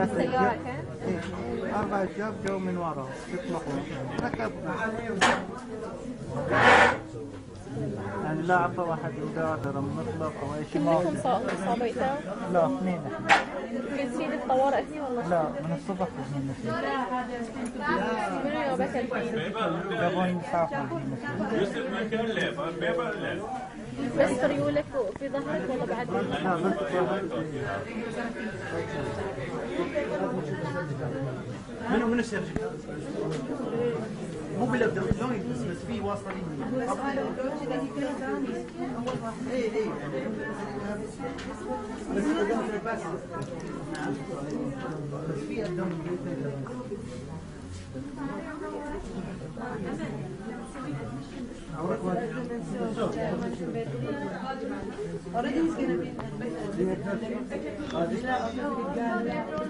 السيارة كان؟ إيه 4 شباب جو من ورا يطلقوا ركبنا يعني لا عطى واحد يقدر نطلق أو أي شيء. كلكم صابيتوا؟ لا 2 احنا. كنت في الطوارئ هني والله؟ لا من الصبح هنا فيه. منو يومك الحين؟ جابوني مسافر بس ريولك في ظهرك ولا بعد؟ لا بس منو السيرجن؟ مو بالابدو جوينت بس في واصلين. اي بس في الدم already he's gonna be